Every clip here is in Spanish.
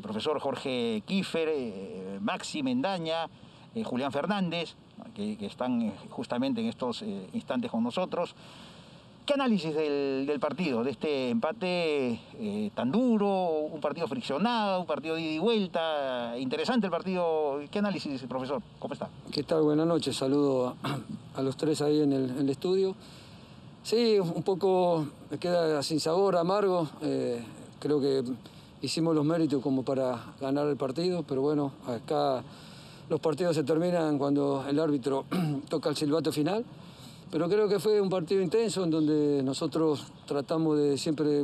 profesor Jorge Kiefer, Maxi Mendaña, Julián Fernández, que están justamente en estos instantes con nosotros. ¿Qué análisis del partido, de este empate tan duro, un partido friccionado, un partido de ida y vuelta? Interesante el partido. ¿Qué análisis, profesor? ¿Cómo está? ¿Qué tal? Buenas noches. Saludo a los tres ahí en el estudio. Sí, un poco me queda sin sabor, amargo. Creo que hicimos los méritos como para ganar el partido, pero bueno, acá los partidos se terminan cuando el árbitro toca el silbato final. Pero creo que fue un partido intenso en donde nosotros tratamos de siempre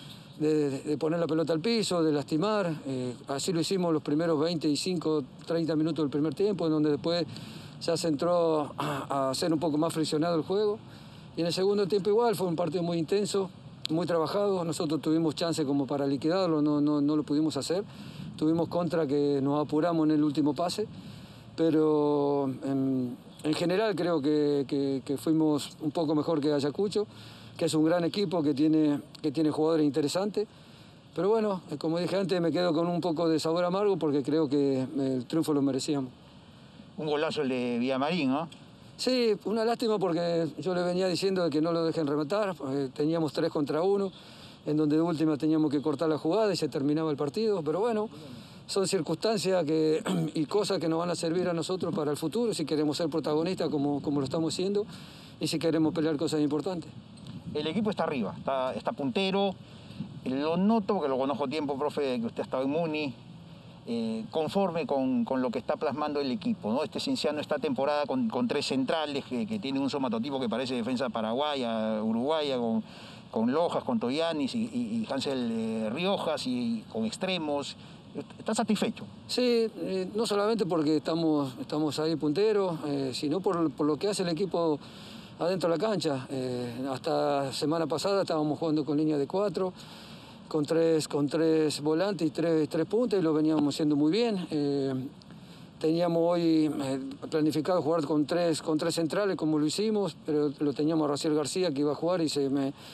de poner la pelota al piso, de lastimar. Así lo hicimos los primeros 25, 30 minutos del primer tiempo, en donde después ya se entró a hacer un poco más friccionado el juego. Y en el segundo tiempo igual, fue un partido muy intenso, muy trabajado. Nosotros tuvimos chance como para liquidarlo, no lo pudimos hacer. Tuvimos contra que nos apuramos en el último pase, pero en general creo que fuimos un poco mejor que Ayacucho, que es un gran equipo, que tiene jugadores interesantes. Pero bueno, como dije antes, me quedo con un poco de sabor amargo porque creo que el triunfo lo merecíamos. Un golazo el de Villamarín, ¿no? Sí, una lástima porque yo le venía diciendo que no lo dejen rematar. Teníamos 3 contra 1, en donde de última teníamos que cortar la jugada y se terminaba el partido. Pero bueno, son circunstancias y cosas que nos van a servir a nosotros para el futuro, si queremos ser protagonistas como lo estamos haciendo y si queremos pelear cosas importantes. El equipo está arriba, está puntero. Lo noto, porque lo conozco tiempo, profe, que usted ha estado en Muni, conforme con lo que está plasmando el equipo, ¿no? Este Cienciano esta temporada con 3 centrales que tienen un somatotipo que parece defensa paraguaya, uruguaya, con Lojas, con Toyanis y Hansel Riojas y con extremos. ¿Está satisfecho? Sí, no solamente porque estamos ahí punteros, sino por lo que hace el equipo adentro de la cancha. Hasta semana pasada estábamos jugando con línea de 4, con tres volantes y tres puntas, y lo veníamos haciendo muy bien. Teníamos hoy planificado jugar con tres centrales, como lo hicimos, pero lo teníamos a Raciel García, que iba a jugar, y se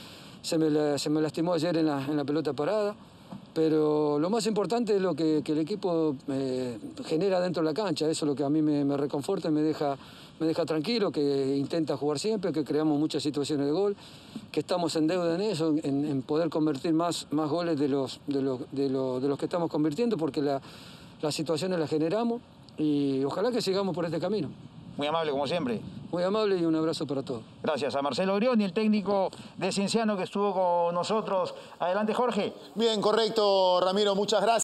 me lastimó ayer en la pelota parada. Pero lo más importante es lo que el equipo genera dentro de la cancha. Eso es lo que a mí me reconforta y me deja tranquilo, que intenta jugar siempre, que creamos muchas situaciones de gol, que estamos en deuda en eso, en poder convertir más goles de los que estamos convirtiendo, porque las situaciones las generamos y ojalá que sigamos por este camino. Muy amable, como siempre. Muy amable y un abrazo para todos. Gracias a Marcelo Orioni, el técnico de Cienciano que estuvo con nosotros. Adelante, Jorge. Bien, correcto, Ramiro, muchas gracias.